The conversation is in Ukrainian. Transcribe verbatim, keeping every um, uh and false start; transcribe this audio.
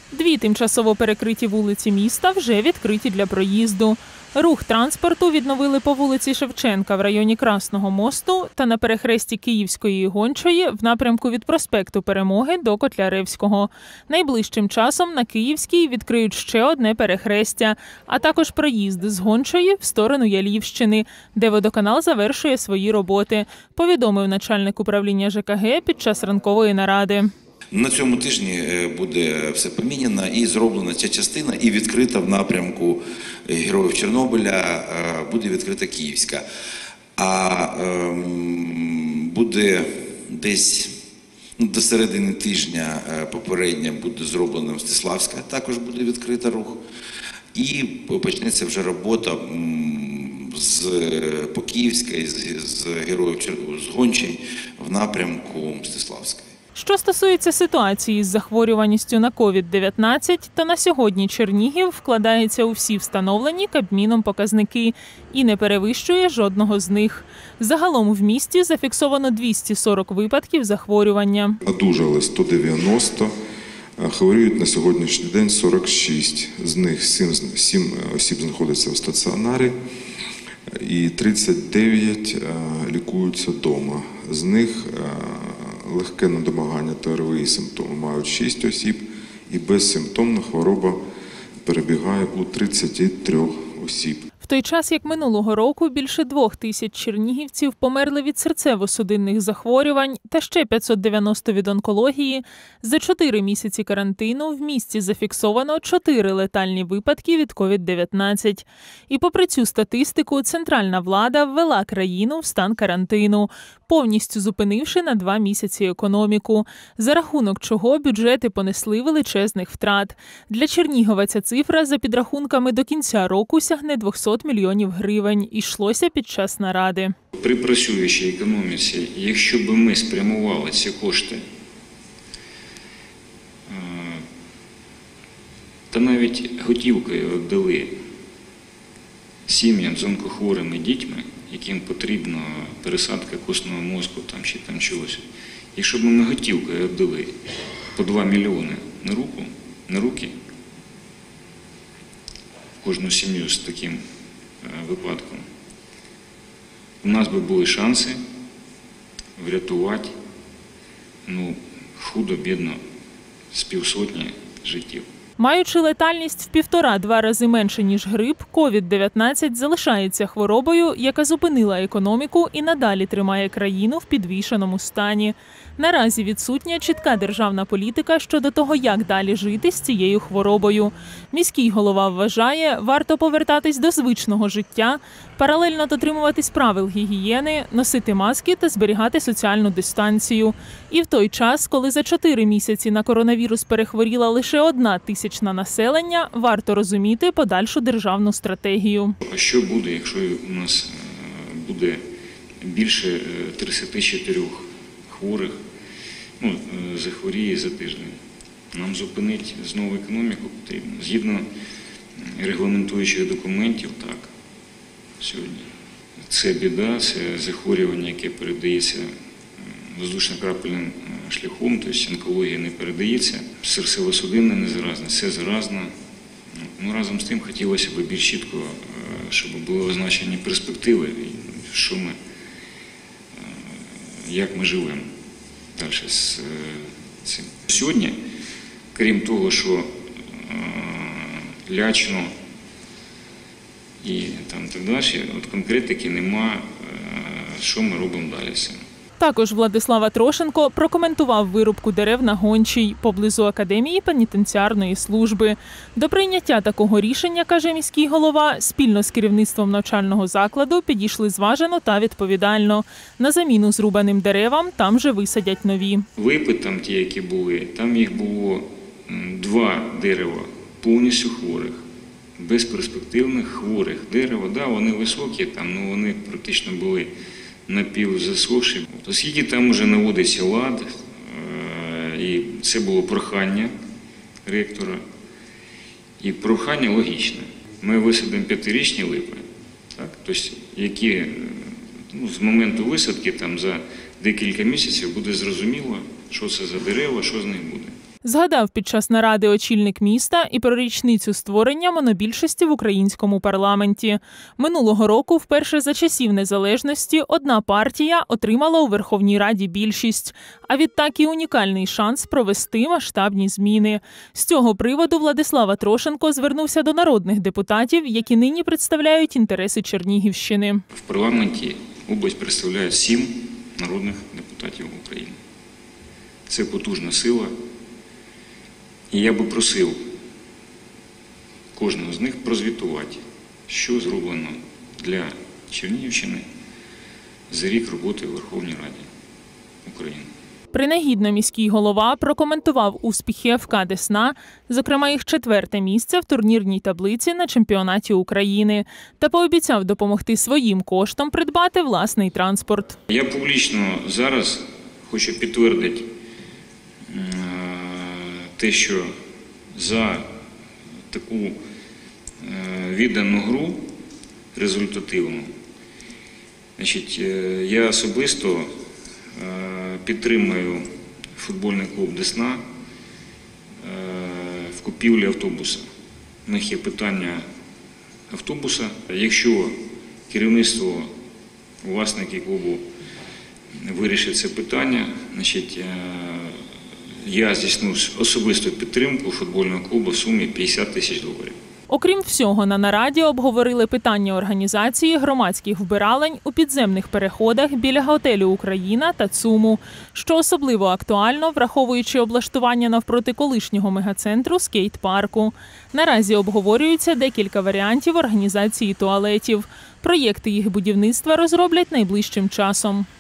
Дві тимчасово перекриті вулиці міста вже відкриті для проїзду. Рух транспорту відновили по вулиці Шевченка в районі Красного мосту та на перехресті Київської і Гончої в напрямку від проспекту Перемоги до Котляревського. Найближчим часом на Київській відкриють ще одне перехрестя, а також проїзд з Гончої в сторону Ялівщини, де водоканал завершує свої роботи, повідомив начальник управління ЖКГ під час ранкової наради. На цьому тижні буде все поміняно і зроблена ця частина, і відкрита в напрямку Героїв Чорнобиля, буде відкрита Київська. А буде десь до середини тижня попередня буде зроблена Мстиславська, також буде відкрита рух. І почнеться вже робота з по Київській, з Героїв з Гончої в напрямку Мстиславської. Що стосується ситуації з захворюваністю на ковід дев'ятнадцять, то на сьогодні Чернігів вкладається у всі встановлені Кабміном показники і не перевищує жодного з них. Загалом в місті зафіксовано двісті сорок випадків захворювання. Одужали сто дев'яносто, хворіють на сьогоднішній день сорок шість. З них сім осіб знаходяться в стаціонарі і тридцять дев'ять лікуються вдома. З них легке недомагання та ОРВІ симптоми мають шість осіб, і безсимптомна хвороба перебігає у тридцяти трьох осіб. В той час, як минулого року, більше двох тисяч чернігівців померли від серцево-судинних захворювань та ще п'ятсот дев'яносто від онкології, за чотири місяці карантину в місті зафіксовано чотири летальні випадки від ковід дев'ятнадцять. І попри цю статистику, центральна влада ввела країну в стан карантину, повністю зупинивши на два місяці економіку, за рахунок чого бюджети понесли величезних втрат. Для Чернігова ця цифра, за підрахунками, до кінця року сягне двісті мільйонів гривень, йшлося під час наради. При працюючій економіці, якщо б ми спрямували ці кошти, та навіть готівкою віддали сім'ям з онкохворими дітьми, яким потрібна пересадка костного мозку там, чи там чогось, якщо б ми готівкою віддали по два мільйони на руку, на руки, в кожну сім'ю з таким випадком, у нас би були шанси врятувати, ну, худо-бідно, з півсотні життів. Маючи летальність в півтора-два рази менше, ніж грип, ковід дев'ятнадцять залишається хворобою, яка зупинила економіку і надалі тримає країну в підвішеному стані. Наразі відсутня чітка державна політика щодо того, як далі жити з цією хворобою. Міський голова вважає, варто повертатись до звичного життя, паралельно дотримуватись правил гігієни, носити маски та зберігати соціальну дистанцію. І в той час, коли за чотири місяці на коронавірус перехворіла лише одна тисячна населення, варто розуміти подальшу державну стратегію. А що буде, якщо у нас буде більше тридцяти чотирьох хворих, ну, захворіє за тиждень? Нам зупинити знову економіку потрібно. Згідно регламентуючих документів, так, сьогодні. Це біда, це захворювання, яке передається воздушно-крапельним шляхом, тобто онкологія не передається, серцево-судинне не заразне, все заразне. Ну, разом з тим хотілося б більш чітко, щоб були означені перспективи, що ми, як ми живемо далі з цим. Сьогодні, крім того, що лячно і там так далі, от конкретики нема, що ми робимо далі з цим. Також Владислав Трошенко прокоментував вирубку дерев на Гончій, поблизу Академії пенітенціарної служби. До прийняття такого рішення, каже міський голова, спільно з керівництвом навчального закладу підійшли зважено та відповідально. На заміну зрубаним деревам там же висадять нові. Випи там ті, які були, там їх було два дерева повністю хворих, безперспективних хворих дерева. Да, вони високі, там, ну, вони практично були напівзасохші. Оскільки там вже наводиться лад, і це було прохання ректора, і прохання логічне. Ми висадимо п'ятирічні липи, так, тобто, які, ну, з моменту висадки там, за декілька місяців буде зрозуміло, що це за дерева, що з них буде. Згадав під час наради очільник міста і про річницю створення монобільшості в українському парламенті. Минулого року, вперше за часів незалежності, одна партія отримала у Верховній Раді більшість. А відтак і унікальний шанс провести масштабні зміни. З цього приводу Владислав Атрошенко звернувся до народних депутатів, які нині представляють інтереси Чернігівщини. В парламенті область представляє сім народних депутатів України. Це потужна сила. І я би просив кожного з них прозвітувати, що зроблено для Чернігівщини за рік роботи в Верховній Раді України. Принагідно міський голова прокоментував успіхи еф ка «Десна», зокрема їх четверте місце в турнірній таблиці на чемпіонаті України, та пообіцяв допомогти своїм коштом придбати власний транспорт. Я публічно зараз хочу підтвердити те, що за таку віддану гру результативну, значить, я особисто підтримую футбольний клуб «Десна» в купівлі автобуса. У них є питання автобуса. Якщо керівництво, власники клубу вирішить це питання, значить, я здійсню особисту підтримку футбольного клубу в сумі п'ятдесят тисяч доларів. Окрім всього, на нараді обговорили питання організації громадських вбиралень у підземних переходах біля готелю «Україна» та ЦУМу, що особливо актуально, враховуючи облаштування навпроти колишнього мегацентру скейт-парку. Наразі обговорюються декілька варіантів організації туалетів. Проєкти їх будівництва розроблять найближчим часом.